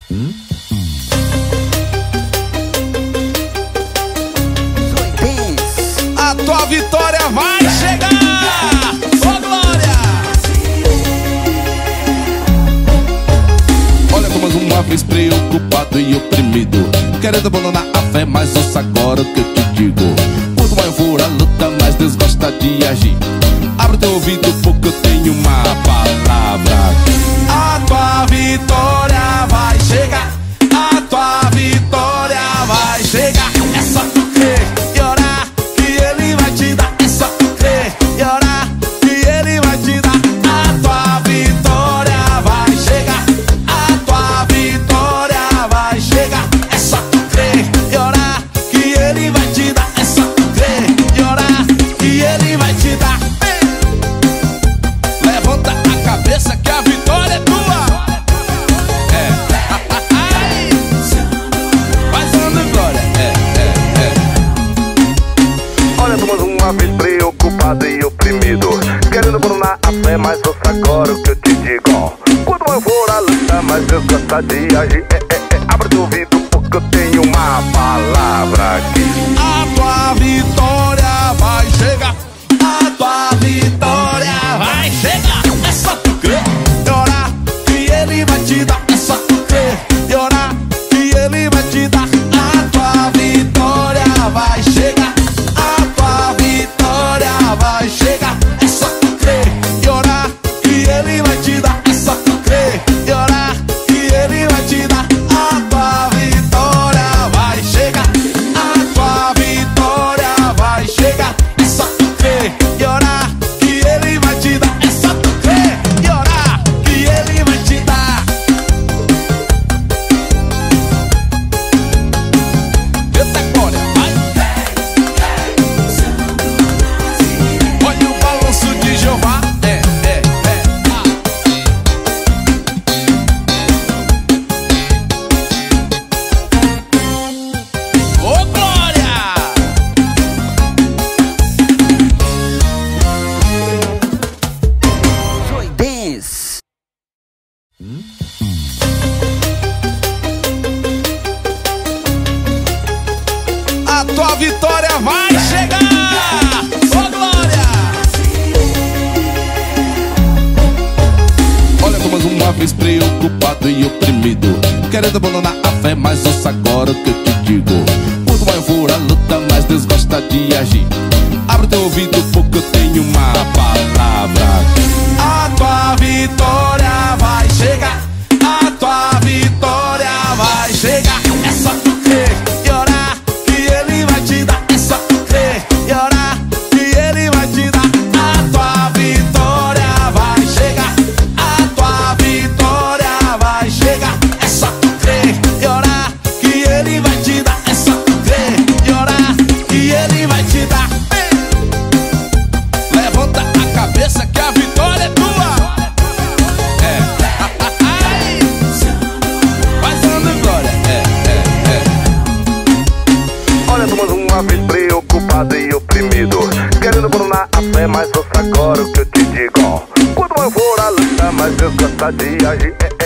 A tua vitória vai chegar! Ô glória! Olha como mais uma vez preocupado e oprimido, querendo abandonar a fé, mas ouça agora o que eu te digo. Quanto maior for a luta, mais Deus gosta de agir. Abre teu ouvido porque eu tenho uma palavra. A tua vitória vai chegar. A tua vitória vai chegar. É só tu crer e orar que Ele vai te dar. É só tu crer e orar que Ele vai te dar. A tua vitória vai chegar. A tua vitória vai chegar. É só tu crer e orar que Ele vai te dar. É só tu crer e orar que Ele vai te dar. Levanta a cabeça que a vitória é tua. Uma vez preocupado e oprimido, querendo abandonar a fé, mas ouça agora o que eu te digo. Quando eu for a luta, mas Deus gosta de agir. Abre teu ouvido porque eu tenho uma palavra aqui. A tua vitória vai chegar. A tua vitória vai chegar. É só tu crer e orar que Ele vai te dar. É só tu crer e orar que Ele vai te dar. A tua vitória vai chegar. Vai chegar, é só tu crer e orar que Ele vai te dar. É só tu crer e orar que Ele vai te dar. A tua vitória vai chegar. A tua vitória vai chegar. É só tu crer e orar que Ele vai te dar. É só tu crer e orar que Ele vai te dar. Eita glória, vai! Jeová, Ô glória! Joy Dance. A tua vitória vai chegar! Ô glória! Olha como mais uma vez preocupado e oprimido, querendo abandonar a fé, mas ouça agora o que eu te digo. Quanto maior for a luta, mais Deus gosta de agir. Abre teu ouvido porque eu tenho uma palavra. A tua vitória vai chegar. A tua vitória vai chegar. É só tu crer e orar que Ele vai te dar. É só tu crer e orar que Ele vai te dar. A tua vitória vai chegar. A tua vitória vai chegar. É só tu crer e orar que Ele vai te dar. É só tu crer e orar que Ele vai te dar. Levanta a cabeça que a vitória é tua. Vai dando glória. Olha, somos uma vez preocupado e oprimido, querendo abandonar a fé, mas ouça agora o que eu te digo. Quando eu for a luta, mas Deus gosta de agir.